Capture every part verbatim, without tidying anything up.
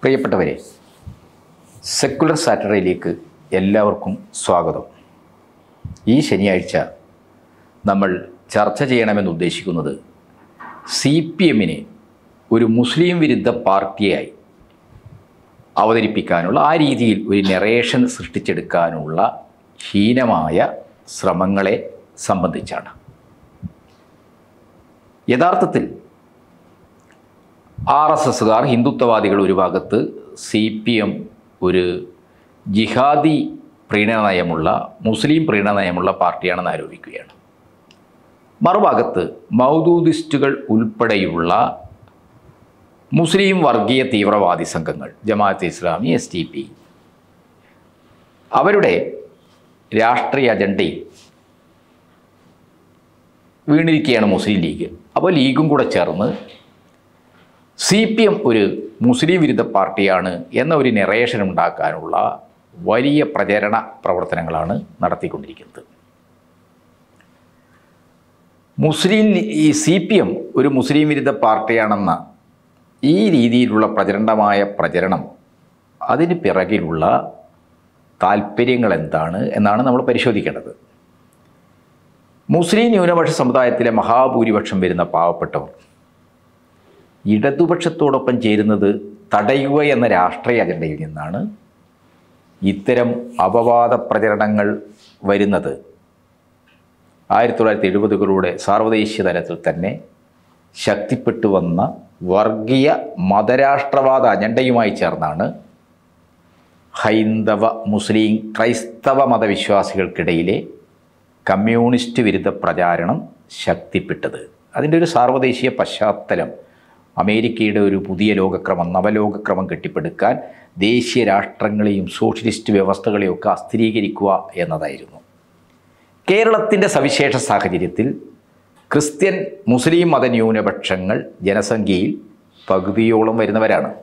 പ്രിയപ്പെട്ടവരെ, സെക്കുലർ സാറ്റർഡേയിലേക്ക് എല്ലാവർക്കും സ്വാഗതം. ഈ ശനിയാഴ്ച നമ്മൾ ചർച്ച ചെയ്യണമെന്ന് ഉദ്ദേശിക്കുന്നത് സി പി എമ്മിനെ ഒരു മുസ്ലിം വിരുദ്ധ പാർട്ടിയായി അവതരിപ്പിക്കാനുള്ള, ആ രീതിയിൽ ഒരു നറേഷൻ സൃഷ്ടിച്ചെടുക്കാനുള്ള ഹീനമായ ശ്രമങ്ങളെ സംബന്ധിച്ചാണ്. യഥാർത്ഥത്തിൽ ആർ എസ് എസുകാർ, ഹിന്ദുത്വവാദികൾ ഒരു ഭാഗത്ത്, സി പി എം ഒരു ജിഹാദി പ്രീണനയമുള്ള, മുസ്ലിം പ്രീണനയമുള്ള പാർട്ടിയാണെന്ന് ആരോപിക്കുകയാണ്. മറുഭാഗത്ത് മൗദൂദിസ്റ്റുകൾ ഉൾപ്പെടെയുള്ള മുസ്ലിം വർഗീയ തീവ്രവാദി സംഘങ്ങൾ, Jamaate Islami, S T P, അവരുടെ രാഷ്ട്രീയ അജണ്ടയിൽ വീണിരിക്കുകയാണ് മുസ്ലിം ലീഗ്. അപ്പോൾ ലീഗും കൂടെ ചേർന്ന് സി പി എം ഒരു മുസ്ലിം വിരുദ്ധ പാർട്ടിയാണ് എന്ന ഒരു നറേഷൻ ഉണ്ടാക്കാനുള്ള വലിയ പ്രചരണ പ്രവർത്തനങ്ങളാണ് നടത്തിക്കൊണ്ടിരിക്കുന്നത്. മുസ്ലിം ഈ സി പി എം ഒരു മുസ്ലിം വിരുദ്ധ പാർട്ടിയാണെന്ന ഈ രീതിയിലുള്ള പ്രചരണമായ പ്രചരണം, അതിന് പിറകിലുള്ള താല്പര്യങ്ങൾ എന്താണ് എന്നാണ് നമ്മൾ പരിശോധിക്കേണ്ടത്. മുസ്ലിം ന്യൂനപക്ഷ സമുദായത്തിലെ മഹാഭൂരിപക്ഷം വരുന്ന പാവപ്പെട്ടവർ ഇടതുപക്ഷത്തോടൊപ്പം ചേരുന്നത് തടയുക എന്ന രാഷ്ട്രീയ അജണ്ടയിൽ നിന്നാണ് ഇത്തരം അപവാദ പ്രചരണങ്ങൾ വരുന്നത്. ആയിരത്തി തൊള്ളായിരത്തി എഴുപതുകളുടെ സാർവദേശീയ തലത്തിൽ തന്നെ ശക്തിപ്പെട്ടു വന്ന വർഗീയ മതരാഷ്ട്രവാദ അജണ്ടയുമായി ചേർന്നാണ് ഹൈന്ദവ, മുസ്ലിം, ക്രൈസ്തവ മതവിശ്വാസികൾക്കിടയിലെ കമ്മ്യൂണിസ്റ്റ് വിരുദ്ധ പ്രചാരണം ശക്തിപ്പെട്ടത്. അതിൻ്റെ ഒരു സാർവദേശീയ പശ്ചാത്തലം അമേരിക്കയുടെ ഒരു പുതിയ ലോകക്രമം, നവലോകക്രമം കെട്ടിപ്പടുക്കാൻ ദേശീയ രാഷ്ട്രങ്ങളെയും സോഷ്യലിസ്റ്റ് വ്യവസ്ഥകളെയും ഒക്കെ അസ്ഥിരീകരിക്കുക എന്നതായിരുന്നു. കേരളത്തിൻ്റെ സവിശേഷ സാഹചര്യത്തിൽ ക്രിസ്ത്യൻ, മുസ്ലിം മതന്യൂനപക്ഷങ്ങൾ ജനസംഖ്യയിൽ പകുതിയോളം വരുന്നവരാണ്.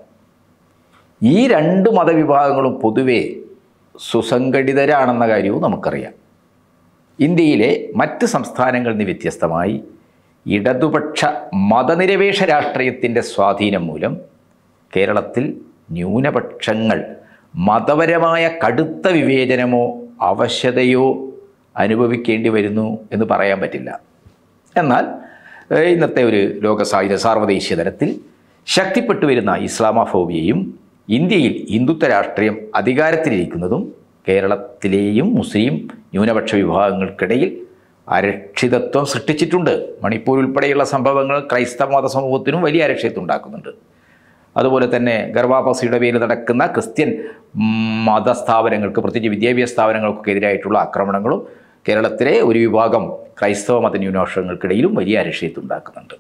ഈ രണ്ട് മതവിഭാഗങ്ങളും പൊതുവെ സുസംഘടിതരാണെന്ന കാര്യവും നമുക്കറിയാം. ഇന്ത്യയിലെ മറ്റ് സംസ്ഥാനങ്ങളിൽ നിന്ന് വ്യത്യസ്തമായി ഇടതുപക്ഷ മതനിരപേക്ഷ രാഷ്ട്രീയത്തിൻ്റെ സ്വാധീനം മൂലം കേരളത്തിൽ ന്യൂനപക്ഷങ്ങൾ മതപരമായ കടുത്ത വിവേചനമോ അവശതയോ അനുഭവിക്കേണ്ടി വരുന്നു എന്ന് പറയാൻ പറ്റില്ല. എന്നാൽ ഇന്നത്തെ ഒരു ലോക സാഹിത്യ സാർവദേശീയ തലത്തിൽ ശക്തിപ്പെട്ടു വരുന്ന ഇസ്ലാമോഫോബിയയും ഇന്ത്യയിൽ ഹിന്ദുത്വ രാഷ്ട്രീയം അധികാരത്തിലിരിക്കുന്നതും കേരളത്തിലെയും മുസ്ലിം ന്യൂനപക്ഷ വിഭാഗങ്ങൾക്കിടയിൽ അരക്ഷിതത്വം സൃഷ്ടിച്ചിട്ടുണ്ട്. മണിപ്പൂർ ഉൾപ്പെടെയുള്ള സംഭവങ്ങൾ ക്രൈസ്തവ മത സമൂഹത്തിനും വലിയ അരക്ഷിതത്വം ഉണ്ടാക്കുന്നുണ്ട്. അതുപോലെ തന്നെ ഗർഭാപസിയുടെ പേരിൽ നടക്കുന്ന ക്രിസ്ത്യൻ മതസ്ഥാപനങ്ങൾക്ക്, പ്രത്യേകിച്ച് വിദ്യാഭ്യാസ സ്ഥാപനങ്ങൾക്കൊക്കെ എതിരായിട്ടുള്ള ആക്രമണങ്ങളും കേരളത്തിലെ ഒരു വിഭാഗം ക്രൈസ്തവ മത ന്യൂനപക്ഷങ്ങൾക്കിടയിലും വലിയ അരക്ഷിതത്വം ഉണ്ടാക്കുന്നുണ്ട്.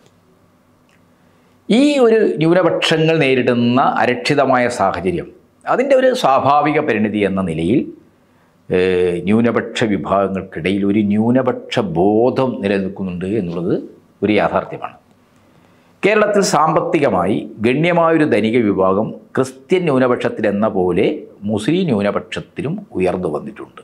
ഈ ഒരു ന്യൂനപക്ഷങ്ങൾ നേരിടുന്ന അരക്ഷിതമായ സാഹചര്യം, അതിൻ്റെ ഒരു സ്വാഭാവിക പരിണിതി എന്ന നിലയിൽ ന്യൂനപക്ഷ വിഭാഗങ്ങൾക്കിടയിൽ ഒരു ന്യൂനപക്ഷ ബോധം നിലനിൽക്കുന്നുണ്ട് എന്നുള്ളത് ഒരു യാഥാർത്ഥ്യമാണ്. കേരളത്തിൽ സാമ്പത്തികമായി ഗണ്യമായൊരു ധനിക വിഭാഗം ക്രിസ്ത്യൻ ന്യൂനപക്ഷത്തിലെന്ന പോലെ മുസ്ലിം ന്യൂനപക്ഷത്തിലും ഉയർന്നു വന്നിട്ടുണ്ട്.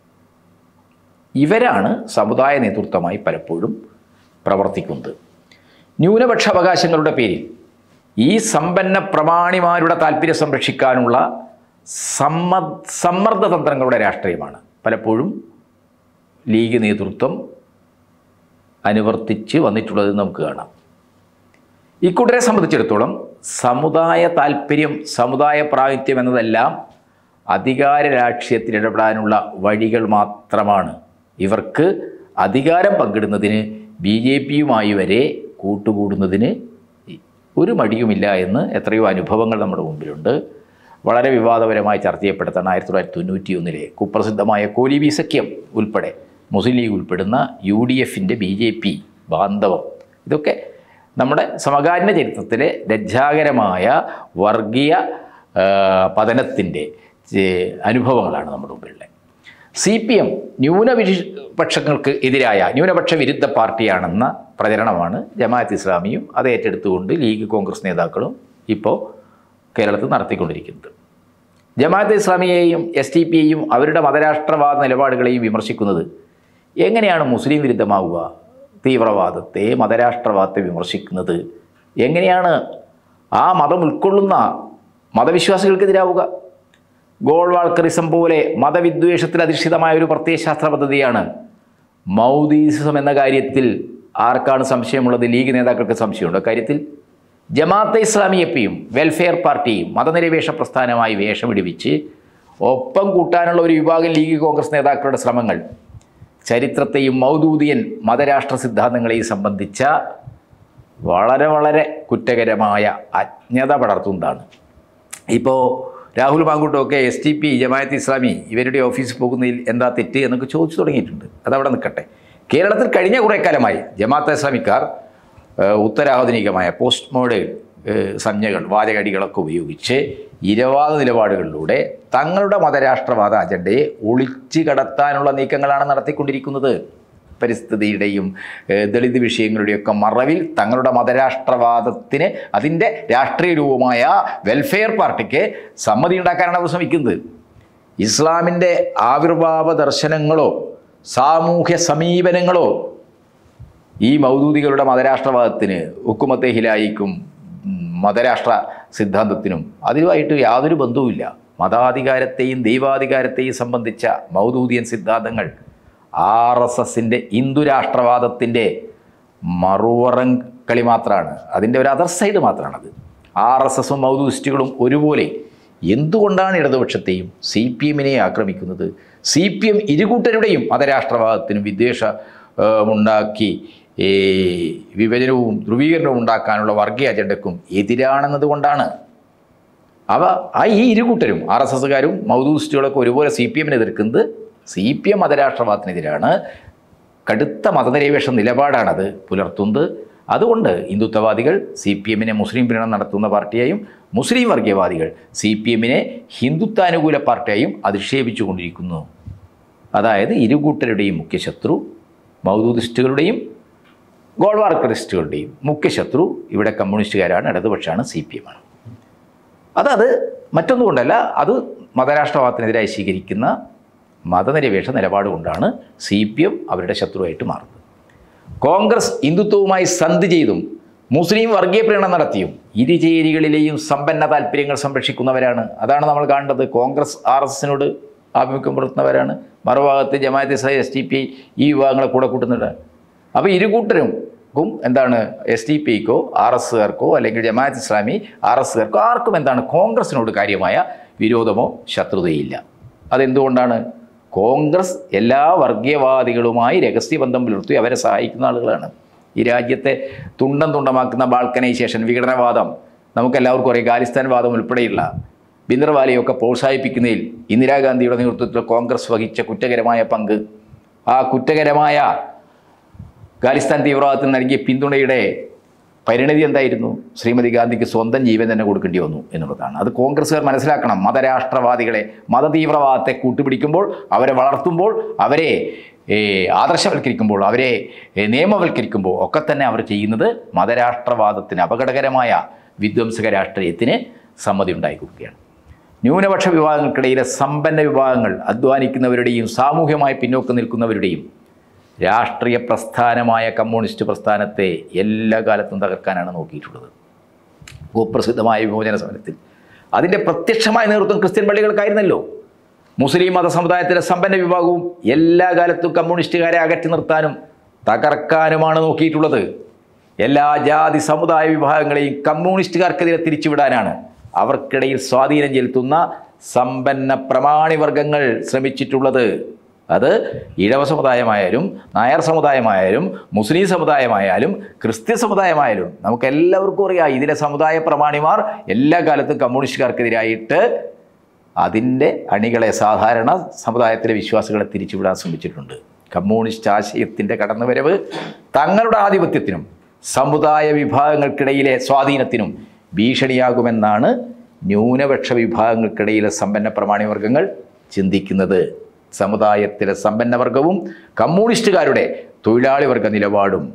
ഇവരാണ് സമുദായ നേതൃത്വമായി പലപ്പോഴും പ്രവർത്തിക്കുന്നത്. ന്യൂനപക്ഷ അവകാശങ്ങളുടെ പേരിൽ ഈ സമ്പന്ന പ്രമാണിമാരുടെ താല്പര്യം സംരക്ഷിക്കാനുള്ള സമ്മ സമ്മർദ്ദതന്ത്രങ്ങളുടെ രാഷ്ട്രീയമാണ് പലപ്പോഴും ലീഗ് നേതൃത്വം അനുവർത്തിച്ച് വന്നിട്ടുള്ളത് നമുക്ക് കാണാം. ഇക്കൂട്ടരെ സംബന്ധിച്ചിടത്തോളം സമുദായ താല്പര്യം, സമുദായ പ്രാതിനിധ്യം എന്നതെല്ലാം അധികാര രാഷ്ട്രീയത്തിൽ ഇടപെടാനുള്ള വഴികൾ മാത്രമാണ്. ഇവർക്ക് അധികാരം പങ്കിടുന്നതിന് ബി ജെ പിയുമായി വരെ കൂട്ടുകൂടുന്നതിന് ഒരു മടിയുമില്ല എന്ന് എത്രയോ അനുഭവങ്ങൾ നമ്മുടെ മുമ്പിലുണ്ട്. വളരെ വിവാദപരമായി ചർച്ച ചെയ്യപ്പെടുത്താണ് ആയിരത്തി തൊള്ളായിരത്തി തൊണ്ണൂറ്റി ഒന്നിലെ കുപ്രസിദ്ധമായ കോലീബി സഖ്യം ഉൾപ്പെടെ മുസ്ലിം ലീഗ് ഉൾപ്പെടുന്ന യു ഡി എഫിൻ്റെ ബി ജെ പി ബാന്ധവം. ഇതൊക്കെ നമ്മുടെ സമകാലീന ചരിത്രത്തിലെ ലജ്ജാകരമായ വർഗീയ പതനത്തിൻ്റെ അനുഭവങ്ങളാണ് നമ്മുടെ മുമ്പിലുള്ളത്. സി പി എം ന്യൂനപക്ഷങ്ങൾക്ക് എതിരായ ന്യൂനപക്ഷ വിരുദ്ധ പാർട്ടിയാണെന്ന പ്രചരണമാണ് ജമാഅത്ത് ഇസ്ലാമിയും അത് ഏറ്റെടുത്തുകൊണ്ട് ലീഗ്, കോൺഗ്രസ് നേതാക്കളും ഇപ്പോൾ കേരളത്തിൽ നടത്തിക്കൊണ്ടിരിക്കുന്നത്. ജമാഅത്തെ ഇസ്ലാമിയെയും എസ് ടി പിയെയും അവരുടെ മതരാഷ്ട്രവാദ നിലപാടുകളെയും വിമർശിക്കുന്നത് എങ്ങനെയാണ് മുസ്ലിം വിരുദ്ധമാവുക? തീവ്രവാദത്തെ, മതരാഷ്ട്രവാദത്തെ വിമർശിക്കുന്നത് എങ്ങനെയാണ് ആ മതം ഉൾക്കൊള്ളുന്ന മതവിശ്വാസികൾക്കെതിരാവുക. ഗോൾവാൾക്കറിസം പോലെ മതവിദ്വേഷത്തിൽ അധിഷ്ഠിതമായ ഒരു പ്രത്യയശാസ്ത്ര പദ്ധതിയാണ് മൗദൂദിസം എന്ന കാര്യത്തിൽ ആർക്കാണ് സംശയമുള്ളത്? ലീഗ് നേതാക്കൾക്ക് സംശയമുണ്ട്. അക്കാര്യത്തിൽ ജമാഅത്തെ ഇസ്ലാമിയെയും വെൽഫെയർ പാർട്ടിയും മതനിരപേക്ഷ പ്രസ്ഥാനമായി വേഷമിടിവിച്ച് ഒപ്പം കൂട്ടാനുള്ള ഒരു വിഭാഗം ലീഗ് കോൺഗ്രസ് നേതാക്കളുടെ ശ്രമങ്ങൾ ചരിത്രത്തെയും മൗദൂദിയൻ മതരാഷ്ട്ര സിദ്ധാന്തങ്ങളെയും സംബന്ധിച്ച വളരെ വളരെ കുറ്റകരമായ അജ്ഞത പടർത്തുന്നതാണ്. ഇപ്പോൾ രാഹുൽ മാങ്കൂട്ടമൊക്കെ S T P Jamaate Islami ഇവരുടെ ഓഫീസിൽ പോകുന്നതിൽ എന്താ തെറ്റ് എന്നൊക്കെ ചോദിച്ചു തുടങ്ങിയിട്ടുണ്ട്. അതവിടെ നിൽക്കട്ടെ. കേരളത്തിൽ കഴിഞ്ഞ കുറേ കാലമായി ജമാഅത്തെ ഇസ്ലാമിക്കാർ ഉത്തരാധുനികമായ പോസ്റ്റ് മോഡേൺ സംജ്ഞകൾ വാചകടികളൊക്കെ ഉപയോഗിച്ച് ഇരവാദ നിലപാടുകളിലൂടെ തങ്ങളുടെ മതരാഷ്ട്രവാദ അജണ്ടയെ ഒളിച്ചു കടത്താനുള്ള നീക്കങ്ങളാണ് നടത്തിക്കൊണ്ടിരിക്കുന്നത്. പരിസ്ഥിതിയുടെയും ദളിത് വിഷയങ്ങളുടെയൊക്കെ മറവിൽ തങ്ങളുടെ മതരാഷ്ട്രവാദത്തിന് അതിൻ്റെ രാഷ്ട്രീയ രൂപമായ വെൽഫെയർ പാർട്ടിക്ക് സമ്മതി ഉണ്ടാക്കാനാണ് അവർ ശ്രമിക്കുന്നത്. ഇസ്ലാമിൻ്റെ ആവിർഭാവ ദർശനങ്ങളോ സാമൂഹ്യ സമീപനങ്ങളോ ഈ മൗദൂദികളുടെ മതരാഷ്ട്രവാദത്തിന് ഹുക്കുമത്തെ ഹിലായിക്കും മതരാഷ്ട്ര സിദ്ധാന്തത്തിനും അതുമായിട്ട് യാതൊരു ബന്ധവുമില്ല. മതാധികാരത്തെയും ദൈവാധികാരത്തെയും സംബന്ധിച്ച മൗദൂദിയൻ സിദ്ധാന്തങ്ങൾ ആർ എസ് എസിൻ്റെ ഹിന്ദുരാഷ്ട്രവാദത്തിൻ്റെ മറുവറം കളി മാത്രമാണ്. അതിൻ്റെ ഒരു അതർ സൈഡ് മാത്രമാണത്. ആർ എസ് എസും മൗദൂദിസ്റ്റുകളും ഒരുപോലെ എന്തുകൊണ്ടാണ് ഇടതുപക്ഷത്തെയും സി പി എമ്മിനെയും ആക്രമിക്കുന്നത്? സി പി എം ഇരുകൂട്ടരുടെയും മതരാഷ്ട്രവാദത്തിനും വിദ്വേഷമുണ്ടാക്കി വിഭജനവും ധ്രുവീകരണവും ഉണ്ടാക്കാനുള്ള വർഗീയ അജണ്ടക്കും എതിരാണെന്നതുകൊണ്ടാണ്. അവ ആ ഈ ഇരുകൂട്ടരും ആർ എസ് എസുകാരും മൗദൂദിസ്റ്റുകളൊക്കെ ഒരുപോലെ സി പി എമ്മിനെ എതിർക്കുന്നത് സി പി എം മതരാഷ്ട്രവാദത്തിനെതിരാണ്. കടുത്ത മതനിരപേക്ഷ നിലപാടാണത് പുലർത്തുന്നത്. അതുകൊണ്ട് ഹിന്ദുത്വവാദികൾ സി പി എമ്മിനെ മുസ്ലിം പ്രീണനം നടത്തുന്ന പാർട്ടിയായും മുസ്ലിം വർഗീയവാദികൾ സി പി എമ്മിനെ ഹിന്ദുത്വാനുകൂല പാർട്ടിയായും അധിക്ഷേപിച്ചു കൊണ്ടിരിക്കുന്നു. അതായത് ഇരുകൂട്ടരുടെയും മുഖ്യശത്രു മൗദൂദിസ്റ്റുകളുടെയും ഗോൾവാൾക്കറിസ്റ്റുകളുടെയും മുഖ്യശത്രു ഇവിടെ കമ്മ്യൂണിസ്റ്റുകാരാണ്, ഇടതുപക്ഷമാണ്, സി പി എമ്മാണ്. അതത് മറ്റൊന്നുകൊണ്ടല്ല, അത് മതരാഷ്ട്രവാദത്തിനെതിരായി സ്വീകരിക്കുന്ന മതനിരപേക്ഷ നിലപാട് കൊണ്ടാണ് സി പി എം അവരുടെ ശത്രുവായിട്ട് മാറുന്നത്. കോൺഗ്രസ് ഹിന്ദുത്വവുമായി സന്ധി ചെയ്തും മുസ്ലിം വർഗീയ പ്രീണനം നടത്തിയും ഇരുചേരികളിലെയും സമ്പന്ന താല്പര്യങ്ങൾ സംരക്ഷിക്കുന്നവരാണ്. അതാണ് നമ്മൾ കാണേണ്ടത്. കോൺഗ്രസ് ആർ എസ് എസിനോട് ആഭിമുഖ്യം പുലർത്തുന്നവരാണ്. മറുഭാഗത്ത് Jamaate Islami S T P ഈ വിഭാഗങ്ങളെ കൂടെ കൂട്ടുന്നുണ്ട്. അപ്പോൾ ഇരുകൂട്ടരും എന്താണ് എസ് ഡി പി ക്കോ ആർ എസ്സുകാർക്കോ അല്ലെങ്കിൽ ജമാഅത്ത് ഇസ്ലാമി ആർ എസ്സുകാർക്കോ ആർക്കും എന്താണ് കോൺഗ്രസിനോട് കാര്യമായ വിരോധമോ ശത്രുതയില്ല. അതെന്തുകൊണ്ടാണ്? കോൺഗ്രസ് എല്ലാ വർഗീയവാദികളുമായി രഹസ്യബന്ധം പുലർത്തി അവരെ സഹായിക്കുന്ന ആളുകളാണ്. ഈ രാജ്യത്തെ തുണ്ടം തുണ്ടമാക്കുന്ന ബാൾക്കനൈസേഷൻ വിഘടനവാദം നമുക്കെല്ലാവർക്കും അറിയാം. ഖാലിസ്ഥാൻ വാദം ഉൾപ്പെടെയുള്ള ബിന്ദർവാലയൊക്കെ പ്രോത്സാഹിപ്പിക്കുന്നതിൽ ഇന്ദിരാഗാന്ധിയുടെ നേതൃത്വത്തിൽ കോൺഗ്രസ് വഹിച്ച കുറ്റകരമായ പങ്ക്, ആ കുറ്റകരമായ ഖാലിസ്ഥാൻ തീവ്രവാദത്തിന് നൽകിയ പിന്തുണയുടെ പരിണതി എന്തായിരുന്നു? ശ്രീമതി ഗാന്ധിക്ക് സ്വന്തം ജീവൻ തന്നെ കൊടുക്കേണ്ടി വന്നു എന്നുള്ളതാണ്. അത് കോൺഗ്രസ്സുകാർ മനസ്സിലാക്കണം. മതരാഷ്ട്രവാദികളെ മതതീവ്രവാദത്തെ കൂട്ടുപിടിക്കുമ്പോൾ, അവരെ വളർത്തുമ്പോൾ, അവരെ ആദർശവൽക്കരിക്കുമ്പോൾ, അവരെ നിയമവൽക്കരിക്കുമ്പോൾ ഒക്കെ തന്നെ അവർ ചെയ്യുന്നത് മതരാഷ്ട്രവാദത്തിന് അപകടകരമായ വിധ്വംസക രാഷ്ട്രീയത്തിന് സമ്മതി ഉണ്ടായി കൊടുക്കുകയാണ്. ന്യൂനപക്ഷ വിഭാഗങ്ങൾക്കിടയിലെ സമ്പന്ന വിഭാഗങ്ങൾ അധ്വാനിക്കുന്നവരുടെയും സാമൂഹ്യമായി പിന്നോക്കം നിൽക്കുന്നവരുടെയും രാഷ്ട്രീയ പ്രസ്ഥാനമായ കമ്മ്യൂണിസ്റ്റ് പ്രസ്ഥാനത്തെ എല്ലാ കാലത്തും തകർക്കാനാണ് നോക്കിയിട്ടുള്ളത്. കുപ്രസിദ്ധമായ വിമോചന സമരത്തിൽ അതിൻ്റെ പ്രത്യക്ഷമായ നേതൃത്വം ക്രിസ്ത്യൻ പള്ളികൾക്കായിരുന്നല്ലോ. മുസ്ലിം മത സമുദായത്തിലെ സമ്പന്ന വിഭാഗവും എല്ലാ കാലത്തും കമ്മ്യൂണിസ്റ്റുകാരെ അകറ്റി നിർത്താനും തകർക്കാനുമാണ് നോക്കിയിട്ടുള്ളത്. എല്ലാ ജാതി സമുദായ വിഭാഗങ്ങളെയും കമ്മ്യൂണിസ്റ്റുകാർക്കെതിരെ തിരിച്ചുവിടാനാണ് അവർക്കിടയിൽ സ്വാധീനം ചെലുത്തുന്ന സമ്പന്ന പ്രമാണിവർഗങ്ങൾ ശ്രമിച്ചിട്ടുള്ളത്. അത് ഈഴവ സമുദായമായാലും നായർ സമുദായമായാലും മുസ്ലിം സമുദായമായാലും ക്രിസ്ത്യൻ സമുദായമായാലും നമുക്കെല്ലാവർക്കും അറിയാം. ഇതിലെ സമുദായ പ്രമാണിമാർ എല്ലാ കാലത്തും കമ്മ്യൂണിസ്റ്റുകാർക്കെതിരായിട്ട് അതിൻ്റെ അണികളെ, സാധാരണ സമുദായത്തിലെ വിശ്വാസികളെ തിരിച്ചുവിടാൻ ശ്രമിച്ചിട്ടുണ്ട്. കമ്മ്യൂണിസ്റ്റ് ആശയത്തിൻ്റെ കടന്നുവരവ് തങ്ങളുടെ ആധിപത്യത്തിനും സമുദായ വിഭാഗങ്ങൾക്കിടയിലെ സ്വാധീനത്തിനും ഭീഷണിയാകുമെന്നാണ് ന്യൂനപക്ഷ വിഭാഗങ്ങൾക്കിടയിലെ സമ്പന്ന പ്രമാണിവർഗങ്ങൾ ചിന്തിക്കുന്നത്. സമുദായത്തിലെ സമ്പന്നവർഗവും കമ്മ്യൂണിസ്റ്റുകാരുടെ തൊഴിലാളി വർഗ നിലപാടും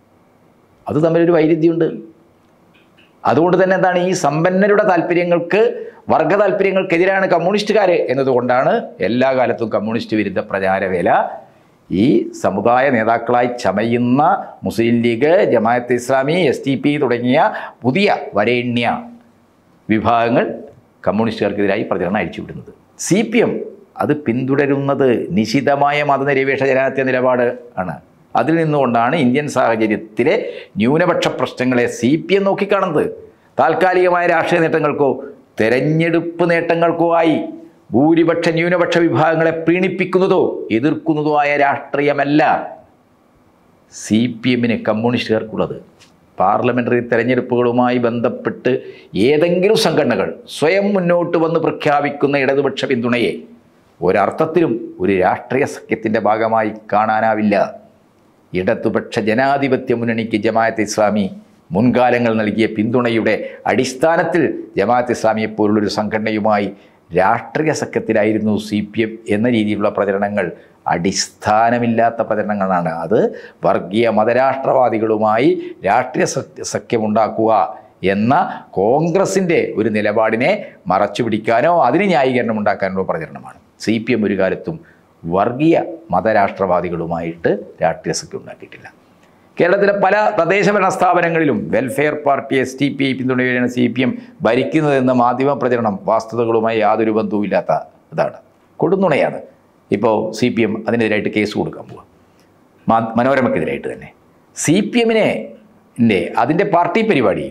അത് തമ്മിലൊരു വൈരുദ്ധ്യമുണ്ട്. അതുകൊണ്ട് തന്നെ എന്താണ് ഈ സമ്പന്നരുടെ താല്പര്യങ്ങൾക്ക്, വർഗ താല്പര്യങ്ങൾക്കെതിരാണ് കമ്മ്യൂണിസ്റ്റുകാർ എന്നതുകൊണ്ടാണ് എല്ലാ കാലത്തും കമ്മ്യൂണിസ്റ്റ് വിരുദ്ധ പ്രചാരവേല ഈ സമുദായ നേതാക്കളായി ചമയുന്ന Muslim League, Jamaate Islami, S T P തുടങ്ങിയ പുതിയ വരേണ്യ വിഭാഗങ്ങൾ കമ്മ്യൂണിസ്റ്റുകാർക്കെതിരായി പ്രചരണം അഴിച്ചുവിടുന്നത്. സി പി എം അത് പിന്തുടരുന്നത് നിശിതമായ മതനിരപേക്ഷ ജനാധിപത്യ നിലപാട് ആണ്. അതിൽ നിന്നുകൊണ്ടാണ് ഇന്ത്യൻ സാഹചര്യത്തിലെ ന്യൂനപക്ഷ പ്രശ്നങ്ങളെ സി പി എം നോക്കിക്കാണുന്നത്. താൽക്കാലികമായ രാഷ്ട്രീയ നേട്ടങ്ങൾക്കോ തെരഞ്ഞെടുപ്പ് നേട്ടങ്ങൾക്കോ ആയി ഭൂരിപക്ഷ ന്യൂനപക്ഷ വിഭാഗങ്ങളെ പ്രീണിപ്പിക്കുന്നതോ എതിർക്കുന്നതോ ആയ രാഷ്ട്രീയമല്ല സി പി എമ്മിന് കമ്മ്യൂണിസ്റ്റുകാർക്കുള്ളത്. പാർലമെൻ്ററി തെരഞ്ഞെടുപ്പുകളുമായി ബന്ധപ്പെട്ട് ഏതെങ്കിലും സംഘടനകൾ സ്വയം മുന്നോട്ട് വന്ന് പ്രഖ്യാപിക്കുന്ന ഇടതുപക്ഷ പിന്തുണയെ ഒരർത്ഥത്തിലും ഒരു രാഷ്ട്രീയ സഖ്യത്തിൻ്റെ ഭാഗമായി കാണാനാവില്ല. ഇടതുപക്ഷ ജനാധിപത്യ മുന്നണിക്ക് ജമാഅത്തെ ഇസ്ലാമി മുൻകാലങ്ങൾ നൽകിയ പിന്തുണയുടെ അടിസ്ഥാനത്തിൽ ജമാഅത്തെ ഇസ്ലാമിയെപ്പോലുള്ളൊരു സംഘടനയുമായി രാഷ്ട്രീയ സഖ്യത്തിലായിരുന്നു സി പി എം എന്ന രീതിയിലുള്ള പ്രചരണങ്ങൾ അടിസ്ഥാനമില്ലാത്ത പ്രചരണങ്ങളാണ്. അത് വർഗീയ മതരാഷ്ട്രവാദികളുമായി രാഷ്ട്രീയ സഖ്യമുണ്ടാക്കുക എന്ന കോൺഗ്രസിൻ്റെ ഒരു നിലപാടിനെ മറച്ചു പിടിക്കാനോ അതിന് ന്യായീകരണം ഉണ്ടാക്കാനോ പ്രചരണമാണ്. സി പി എം ഒരു കാലത്തും വർഗീയ മതരാഷ്ട്രവാദികളുമായിട്ട് രാഷ്ട്രീയ സഖ്യം ഉണ്ടാക്കിയിട്ടില്ല. കേരളത്തിലെ പല തദ്ദേശഭരണ സ്ഥാപനങ്ങളിലും welfare party S T P I പിന്തുണയാണ് സി പി എം ഭരിക്കുന്നതെന്ന മാധ്യമ പ്രചരണം വാസ്തവങ്ങളുമായി യാതൊരു ബന്ധവുമില്ലാത്ത ഇതാണ്, കൊടുന്നുണയാണ്. ഇപ്പോൾ സി പി എം അതിനെതിരായിട്ട് കേസ് കൊടുക്കാൻ പോവുക, മനോരമയ്ക്കെതിരായിട്ട് തന്നെ. സി പി എമ്മിനെ അതിൻ്റെ പാർട്ടി പരിപാടി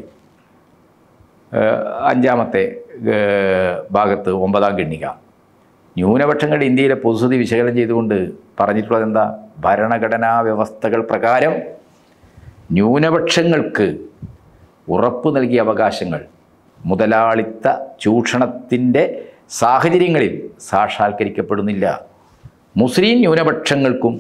അഞ്ചാമത്തെ ഭാഗത്ത് ഒമ്പതാം ഖണ്ഡിക ന്യൂനപക്ഷങ്ങളുടെ ഇന്ത്യയിലെ പൊതുസ്ഥിതി വിശകലനം ചെയ്തുകൊണ്ട് പറഞ്ഞിട്ടുള്ളത് എന്താ? ഭരണഘടനാ വ്യവസ്ഥകൾ പ്രകാരം ന്യൂനപക്ഷങ്ങൾക്ക് ഉറപ്പു നൽകിയ അവകാശങ്ങൾ മുതലാളിത്ത ചൂഷണത്തിൻ്റെ സാഹചര്യങ്ങളിൽ സാക്ഷാത്കരിക്കപ്പെടുന്നില്ല. മുസ്ലിം ന്യൂനപക്ഷങ്ങൾക്കും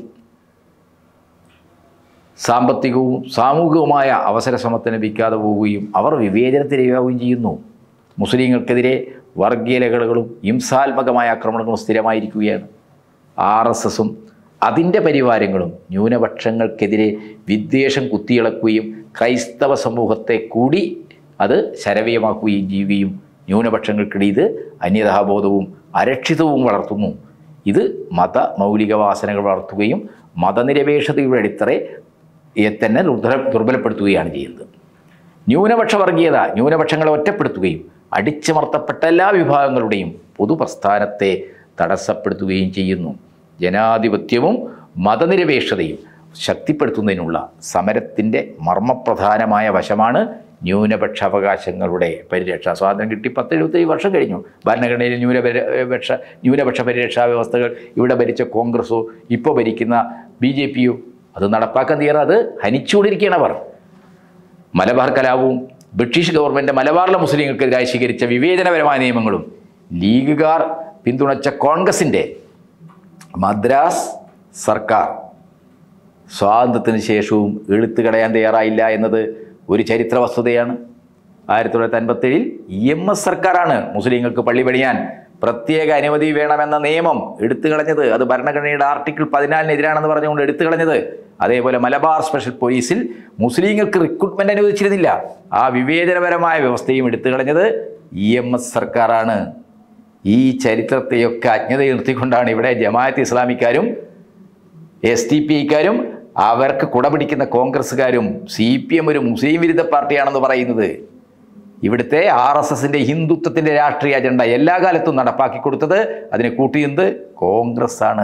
സാമ്പത്തികവും സാമൂഹികവുമായ അവസര സമത്വം ലഭിക്കാതെ പോവുകയും അവർ വിവേചനത്തിനിരയാവുകയും ചെയ്യുന്നു. മുസ്ലിങ്ങൾക്കെതിരെ വർഗീയ ലഹളകളും ഹിംസാത്മകമായ ആക്രമണങ്ങളും സ്ഥിരമായിരിക്കുകയാണ്. ആർ എസ് എസും അതിൻ്റെ പരിവാരങ്ങളും ന്യൂനപക്ഷങ്ങൾക്കെതിരെ വിദ്വേഷം കുത്തിയിളക്കുകയും ക്രൈസ്തവ സമൂഹത്തെ കൂടി അത് ശരവീയമാക്കുകയും ചെയ്യുകയും ന്യൂനപക്ഷങ്ങൾക്കിടയിൽ ഇത് അന്യതാബോധവും അരക്ഷിതവും വളർത്തുന്നു. ഇത് മത മൗലിക വാസനകൾ വളർത്തുകയും മതനിരപേക്ഷതയുടെ അടിത്തറയെ തന്നെ ദുർബലപ്പെടുത്തുകയാണ് ചെയ്യുന്നത്. ന്യൂനപക്ഷ വർഗീയത ന്യൂനപക്ഷങ്ങളെ ഒറ്റപ്പെടുത്തുകയും അടിച്ചമർത്തപ്പെട്ട എല്ലാ വിഭാഗങ്ങളുടെയും പൊതുപ്രസ്ഥാനത്തെ തടസ്സപ്പെടുത്തുകയും ചെയ്യുന്നു. ജനാധിപത്യവും മതനിരപേക്ഷതയും ശക്തിപ്പെടുത്തുന്നതിനുള്ള സമരത്തിൻ്റെ മർമ്മപ്രധാനമായ വശമാണ് ന്യൂനപക്ഷ അവകാശങ്ങളുടെ പരിരക്ഷ. സ്വാതന്ത്ര്യം കിട്ടി പത്ത് എഴുപത്തേഴ് വർഷം കഴിഞ്ഞു. ഭരണഘടനയിൽ ന്യൂനപക്ഷ ന്യൂനപക്ഷ പരിരക്ഷാ വ്യവസ്ഥകൾ ഇവിടെ ഭരിച്ച കോൺഗ്രസോ ഇപ്പോൾ ഭരിക്കുന്ന ബി ജെ പിയോ അത് നടപ്പാക്കാൻ തീരാ അത് ഹനിച്ചുകൊണ്ടിരിക്കുകയാണ് അവർ. മലബാർ കലാപവും ബ്രിട്ടീഷ് ഗവൺമെൻറ് മലബാറിലെ മുസ്ലിങ്ങൾക്കെതിരായി സ്വീകരിച്ച വിവേചനപരമായ നിയമങ്ങളും ലീഗുകാർ പിന്തുണച്ച കോൺഗ്രസിൻ്റെ മദ്രാസ് സർക്കാർ സ്വാതന്ത്ര്യത്തിന് ശേഷവും എഴുത്ത് കളയാൻ തയ്യാറായില്ല എന്നത് ഒരു ചരിത്ര വസ്തുതയാണ്. ആയിരത്തി തൊള്ളായിരത്തി അൻപത്തേഴിൽ ഇ എം എസ് സർക്കാരാണ് മുസ്ലിങ്ങൾക്ക് പള്ളി പണിയാൻ പ്രത്യേക അനുമതി വേണമെന്ന നിയമം എടുത്തു കളഞ്ഞത്. അത് ഭരണഘടനയുടെ ആർട്ടിക്കിൾ പതിനാലിനെതിരാണെന്ന് പറഞ്ഞുകൊണ്ട് എടുത്തു കളഞ്ഞത്. അതേപോലെ മലബാർ സ്പെഷ്യൽ പോലീസിൽ മുസ്ലിങ്ങൾക്ക് റിക്രൂട്ട്മെൻറ്റ് അനുവദിച്ചിരുന്നില്ല. ആ വിവേചനപരമായ വ്യവസ്ഥയും എടുത്തു കളഞ്ഞത് ഇ എം എസ് സർക്കാരാണ്. ഈ ചരിത്രത്തെയൊക്കെ അജ്ഞത നിർത്തിക്കൊണ്ടാണ് ഇവിടെ ജമാഅത്ത് ഇസ്ലാമിക്കാരും എസ് ടി പി ഐക്കാരും അവർക്ക് കുടപിടിക്കുന്ന കോൺഗ്രസ്സുകാരും സി പി എം ഒരു മുസ്ലിം വിരുദ്ധ പാർട്ടിയാണെന്ന് പറയുന്നത്. ഇവിടുത്തെ ആർ എസ് എസിൻ്റെ ഹിന്ദുത്വത്തിൻ്റെ രാഷ്ട്രീയ അജണ്ട എല്ലാ കാലത്തും നടപ്പാക്കി കൊടുത്തത് അതിനെ കൂട്ടിയത് കോൺഗ്രസ് ആണ്.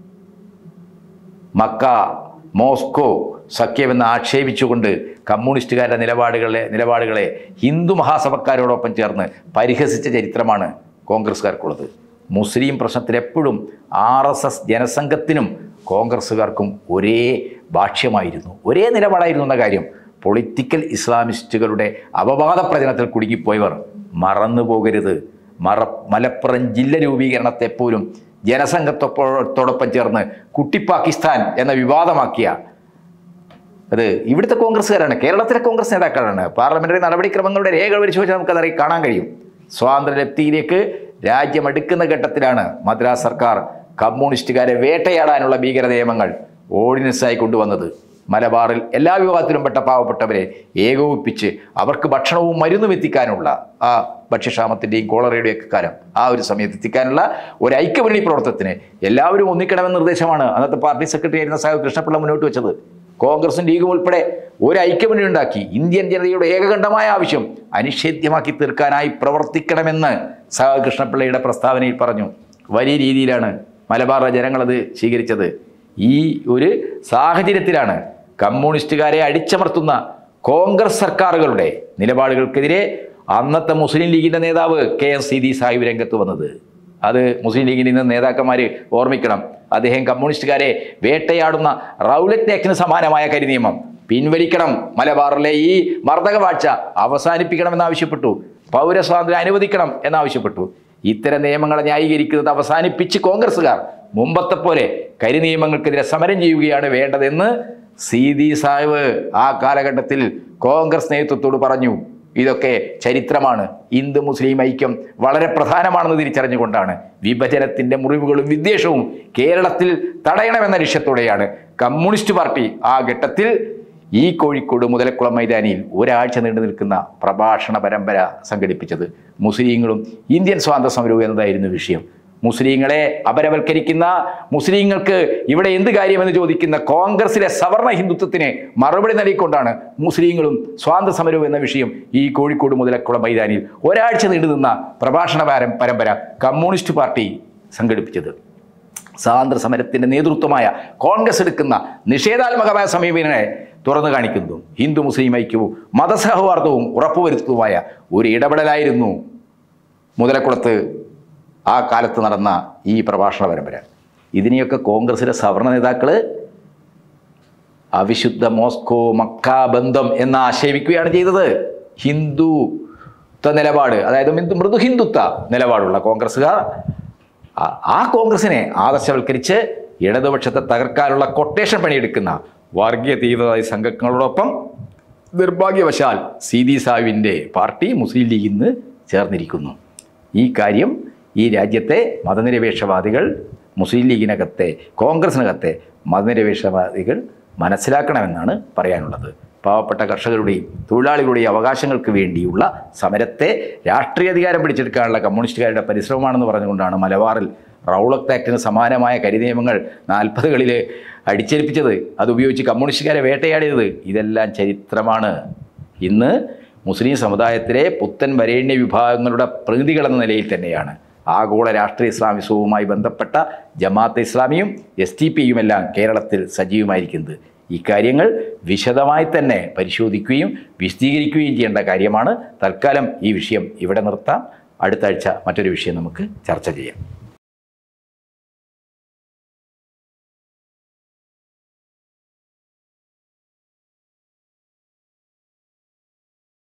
മക്ക മോസ്കോ സഖ്യമെന്ന് ആക്ഷേപിച്ചുകൊണ്ട് കമ്മ്യൂണിസ്റ്റുകാരുടെ നിലപാടുകളെ നിലപാടുകളെ ഹിന്ദു മഹാസഭക്കാരോടൊപ്പം ചേർന്ന് പരിഹസിച്ച ചരിത്രമാണ് കോൺഗ്രസ്സുകാർക്കുള്ളത്. മുസ്ലിം പ്രശ്നത്തിൽ എപ്പോഴും ആർ എസ് എസ് ജനസംഘത്തിനും കോൺഗ്രസ്സുകാർക്കും ഒരേ ഭാഷ്യമായിരുന്നു, ഒരേ നിലപാടായിരുന്നു എന്ന കാര്യം പൊളിറ്റിക്കൽ ഇസ്ലാമിസ്റ്റുകളുടെ അപവാദ പ്രചരണത്തിൽ കുടുങ്ങിപ്പോയവർ മറന്നു പോകരുത്. മറ മലപ്പുറം ജില്ല രൂപീകരണത്തെപ്പോലും ജനസംഘത്തോടൊപ്പം ചേർന്ന് കുട്ടി പാകിസ്ഥാൻ എന്ന വിവാദമാക്കിയ അത് ഇവിടുത്തെ കോൺഗ്രസ്സുകാരാണ്, കേരളത്തിലെ കോൺഗ്രസ് നേതാക്കളാണ്. പാർലമെൻ്ററി നടപടിക്രമങ്ങളുടെ രേഖകൾ പരിശോധിച്ചാൽ നമുക്കത് കാണാൻ കഴിയും. സ്വാതന്ത്ര്യലബ്ധിയിലേക്ക് രാജ്യം അടുക്കുന്ന ഘട്ടത്തിലാണ് മദ്രാസ് സർക്കാർ കമ്മ്യൂണിസ്റ്റുകാരെ വേട്ടയാടാനുള്ള ഭീകര നിയമങ്ങൾ ഓർഡിനൻസായി കൊണ്ടുവന്നത്. മലബാറിൽ എല്ലാ വിഭാഗത്തിലും പെട്ട പാവപ്പെട്ടവരെ ഏകോപിപ്പിച്ച് അവർക്ക് ഭക്ഷണവും മരുന്നും എത്തിക്കാനുള്ള ആ ഭക്ഷ്യക്ഷാമത്തിൻ്റെയും കോളറയുടെയും ഒക്കെ കാലം ആ ഒരു സമയത്ത് എത്തിക്കാനുള്ള ഒരു ഐക്യമുന്നണി പ്രവർത്തനത്തിന് എല്ലാവരും ഒന്നിക്കണമെന്ന നിർദ്ദേശമാണ് അന്നത്തെ പാർട്ടി സെക്രട്ടറി ആയിരുന്ന സാഹിബ് കൃഷ്ണപിള്ള മുന്നോട്ട് വെച്ചത്. കോൺഗ്രസും ലീഗും ഉൾപ്പെടെ ഒരു ഐക്യമുന്നണി ഉണ്ടാക്കി ഇന്ത്യൻ ജനതയുടെ ഏകകണ്ഠമായ ആവശ്യം അനിഷേധ്യമാക്കി തീർക്കാനായി പ്രവർത്തിക്കണമെന്ന് സഖാവ് കൃഷ്ണപിള്ളയുടെ പ്രസ്താവനയിൽ പറഞ്ഞു. വലിയ രീതിയിലാണ് മലബാറിലെ ജനങ്ങളത് സ്വീകരിച്ചത്. ഈ ഒരു സാഹചര്യത്തിലാണ് കമ്മ്യൂണിസ്റ്റുകാരെ അടിച്ചമർത്തുന്ന കോൺഗ്രസ് സർക്കാരുകളുടെ നിലപാടുകൾക്കെതിരെ അന്നത്തെ മുസ്ലിം ലീഗിൻ്റെ നേതാവ് കെ എം സീതി സാഹിബ് രംഗത്ത് വന്നത്. അത് മുസ്ലിം ലീഗിൽ നിന്ന് നേതാക്കന്മാർ ഓർമ്മിക്കണം. അദ്ദേഹം കമ്മ്യൂണിസ്റ്റുകാരെ വേട്ടയാടുന്ന റൗലറ്റ് ആക്ടിന് സമാനമായ കരിനിയമം പിൻവലിക്കണം, മലബാറിലെ ഈ മർദ്ദക വാഴ്ച അവസാനിപ്പിക്കണമെന്നാവശ്യപ്പെട്ടു, പൗരസ്വാതന്ത്ര്യം അനുവദിക്കണം എന്നാവശ്യപ്പെട്ടു. ഇത്തരം നിയമങ്ങളെ ന്യായീകരിക്കുന്നത് അവസാനിപ്പിച്ച് കോൺഗ്രസ്സുകാർ മുമ്പത്തെ പോലെ കരിനിയമങ്ങൾക്കെതിരെ സമരം ചെയ്യുകയാണ് വേണ്ടതെന്ന് സീതി സാഹിബ് ആ കാലഘട്ടത്തിൽ കോൺഗ്രസ് നേതൃത്വത്തോട് പറഞ്ഞു. ഇതൊക്കെ ചരിത്രമാണ്. ഹിന്ദു മുസ്ലിം ഐക്യം വളരെ പ്രധാനമാണെന്ന് തിരിച്ചറിഞ്ഞുകൊണ്ടാണ് വിഭജനത്തിൻ്റെ മുറിവുകളും വിദ്വേഷവും കേരളത്തിൽ തടയണമെന്ന ലക്ഷ്യത്തോടെയാണ് കമ്മ്യൂണിസ്റ്റ് പാർട്ടി ആ ഘട്ടത്തിൽ ഈ കോഴിക്കോട് മുതലക്കുളം മൈതാനിയിൽ ഒരാഴ്ച നീണ്ടു നിൽക്കുന്ന പ്രഭാഷണ പരമ്പര സംഘടിപ്പിച്ചത്. മുസ്ലിങ്ങളും ഇന്ത്യൻ സ്വാതന്ത്ര്യ സമരവും എന്നതായിരുന്നു വിഷയം. മുസ്ലിങ്ങളെ അപരവൽക്കരിക്കുന്ന, മുസ്ലിങ്ങൾക്ക് ഇവിടെ എന്ത് കാര്യമെന്ന് ചോദിക്കുന്ന കോൺഗ്രസിലെ സവർണ ഹിന്ദുത്വത്തിന് മറുപടി നൽകിക്കൊണ്ടാണ് മുസ്ലിങ്ങളും സ്വാതന്ത്ര്യ സമരവും എന്ന വിഷയം ഈ കോഴിക്കോട് മുതലക്കുളം മൈതാനിയിൽ ഒരാഴ്ച നീണ്ടു നിന്ന പ്രഭാഷണ പരമ്പര കമ്മ്യൂണിസ്റ്റ് പാർട്ടി സംഘടിപ്പിച്ചത്. സ്വാതന്ത്ര്യ സമരത്തിൻ്റെ നേതൃത്വമായ കോൺഗ്രസ് എടുക്കുന്ന നിഷേധാത്മകമായ സമീപനങ്ങളെ തുറന്നു കാണിക്കുന്നതും ഹിന്ദു മുസ്ലിം ഐക്യവും മതസൗഹാർദ്ദവും ഉറപ്പുവരുത്തുന്നതുമായ ഒരു ഇടപെടലായിരുന്നു മുതലക്കുളത്ത് ആ കാലത്ത് നടന്ന ഈ പ്രഭാഷണ പരമ്പര. ഇതിനെയൊക്കെ കോൺഗ്രസിലെ സവർണ നേതാക്കൾ അവിശുദ്ധ മോസ്കോ മക്ക ബന്ധം എന്ന് ആക്ഷേപിക്കുകയാണ് ചെയ്തത്. ഹിന്ദുത്വ നിലപാട്, അതായത് മൃദു ഹിന്ദുത്വ നിലപാടുള്ള കോൺഗ്രസ്സുകാർ ആ കോൺഗ്രസിനെ ആദർശവൽക്കരിച്ച് ഇടതുപക്ഷത്തെ തകർക്കാനുള്ള കൊട്ടേഷൻ പണിയെടുക്കുന്ന വർഗീയ തീവ്രവാദി സംഘങ്ങളോടൊപ്പം നിർഭാഗ്യവശാൽ സീതി സാഹിബിൻ്റെ പാർട്ടി മുസ്ലിം ലീഗിൽ നിന്ന് ചേർന്നിരിക്കുന്നു. ഈ കാര്യം ഈ രാജ്യത്തെ മതനിരപേക്ഷവാദികൾ, മുസ്ലിം ലീഗിനകത്തെ കോൺഗ്രസിനകത്തെ മതനിരപേക്ഷവാദികൾ മനസ്സിലാക്കണമെന്നാണ് പറയാനുള്ളത്. പാവപ്പെട്ട കർഷകരുടെയും തൊഴിലാളികളുടെയും അവകാശങ്ങൾക്ക് വേണ്ടിയുള്ള സമരത്തെ രാഷ്ട്രീയ അധികാരം പിടിച്ചെടുക്കാനുള്ള കമ്മ്യൂണിസ്റ്റുകാരുടെ പരിശ്രമമാണെന്ന് പറഞ്ഞുകൊണ്ടാണ് മലബാറിൽ റൗലറ്റ് ആക്ടിന് സമാനമായ കരിനിയമങ്ങൾ നാൽപ്പതുകളിൽ അടിച്ചേൽപ്പിച്ചത്, അതുപയോഗിച്ച് കമ്മ്യൂണിസ്റ്റുകാരെ വേട്ടയാടിയത്. ഇതെല്ലാം ചരിത്രമാണ്. ഇന്ന് മുസ്ലിം സമുദായത്തിലെ പുത്തൻ വരേണ്യ വിഭാഗങ്ങളുടെ പ്രതിനിധികളെന്ന നിലയിൽ തന്നെയാണ് ആഗോള രാഷ്ട്രീയ ഇസ്ലാമിസവുമായി ബന്ധപ്പെട്ട ജമാഅത്തെ ഇസ്ലാമിയും എസ് ടി പിയുമെല്ലാം കേരളത്തിൽ സജീവമായിരിക്കുന്നത്. ഇക്കാര്യങ്ങൾ വിശദമായി തന്നെ പരിശോധിക്കുകയും വിശദീകരിക്കുകയും ചെയ്യേണ്ട കാര്യമാണ്. തൽക്കാലം ഈ വിഷയം ഇവിടെ നിർത്താം. അടുത്ത ആഴ്ച മറ്റൊരു വിഷയം നമുക്ക് ചർച്ച ചെയ്യാം.